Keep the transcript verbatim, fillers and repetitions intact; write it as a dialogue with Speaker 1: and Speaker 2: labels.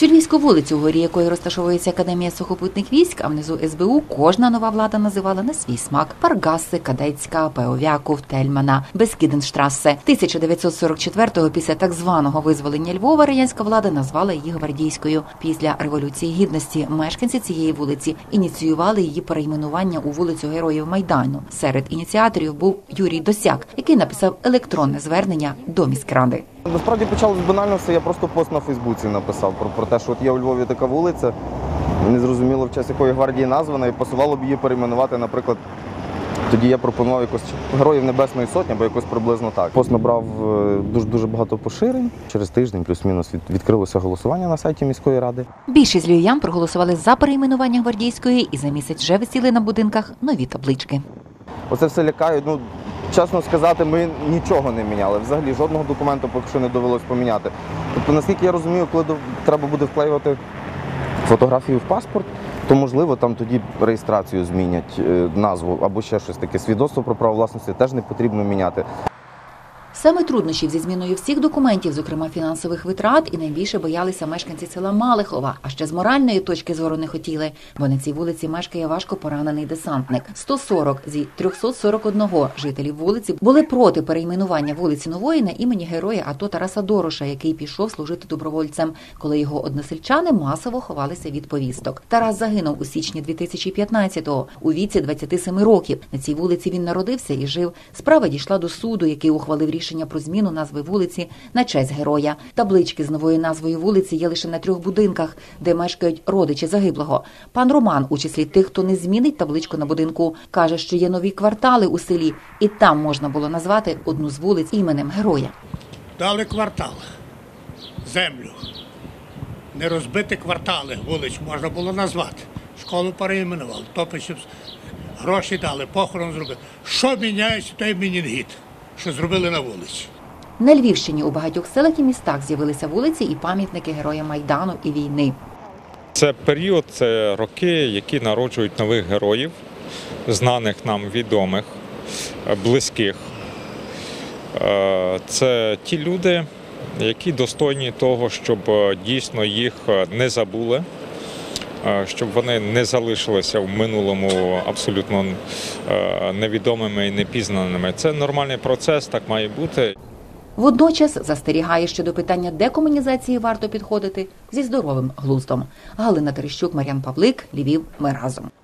Speaker 1: Цю Львівську вулицю, у горі якої розташовується Академія сухопутних військ, а внизу ес бе у, кожна нова влада називала на свій смак: Паргаси, Кадетська, Пеовяков, Тельмана, Бескіденштрассе. тисяча дев'ятсот сорок четвертого, після так званого визволення Львова, радянська влада назвала її Гвардійською. Після Революції Гідності мешканці цієї вулиці ініціювали її перейменування у вулицю Героїв Майдану. Серед ініціаторів був Юрій Досяк, який написав електронне звернення до міськради.
Speaker 2: Насправді почалось банально все, я просто пост на Фейсбуці написав про, про те, що от є у Львові така вулиця, не зрозуміло, в честь якої гвардії названа, і посувало б її перейменувати, наприклад, тоді я пропонував якось Героїв Небесної Сотні, або якось приблизно так. Пост набрав дуже-дуже багато поширень. Через тиждень, плюс-мінус, від, відкрилося голосування на сайті міської ради.
Speaker 1: Більшість львів'ян проголосували за перейменування Гвардійської і за місяць вже висіли на будинках нові таблички.
Speaker 2: Оце все лякає. Ну, чесно сказати, ми нічого не міняли. Взагалі жодного документу поки що не довелось поміняти. Тобто, наскільки я розумію, коли треба буде вклеювати фотографію в паспорт, то, можливо, там тоді реєстрацію змінять, назву або ще щось таке. Свідоцтво про право власності теж не потрібно міняти.
Speaker 1: Саме труднощів зі зміною всіх документів, зокрема фінансових витрат, і найбільше боялися мешканці села Малихова, а ще з моральної точки зору не хотіли, бо на цій вулиці мешкає важко поранений десантник. сто сорок зі трьохсот сорок одного жителів вулиці були проти перейменування вулиці Нової на імені героя АТО Тараса Дороша, який пішов служити добровольцем, коли його односельчани масово ховалися від повісток. Тарас загинув у січні дві тисячі п'ятнадцятого у віці двадцяти семи років. На цій вулиці він народився і жив. Справа дійшла до суду, який ухвалив рішення про зміну назви вулиці на честь героя. Таблички з новою назвою вулиці є лише на трьох будинках, де мешкають родичі загиблого. Пан Роман, у числі тих, хто не змінить табличку на будинку, каже, що є нові квартали у селі, і там можна було назвати одну з вулиць іменем героя.
Speaker 3: Дали квартал, землю. Не розбити квартали вулиць можна було назвати. Школу перейменували, топичів, гроші дали, похорон зробили. Що міняється, той мінінгіт, що зробили на вулиці.
Speaker 1: На Львівщині у багатьох селах і містах з'явилися вулиці і пам'ятники героям Майдану і війни.
Speaker 4: Це період, це роки, які народжують нових героїв, знаних нам, відомих, близьких. Це ті люди, які достойні того, щоб дійсно їх не забули, щоб вони не залишилися в минулому абсолютно невідомими і непізнаними. Це нормальний процес, так має бути.
Speaker 1: Водночас застерігає, що до питання декомунізації варто підходити зі здоровим глуздом. Галина Терещук, Мар'ян Павлик, Львів. Ми разом.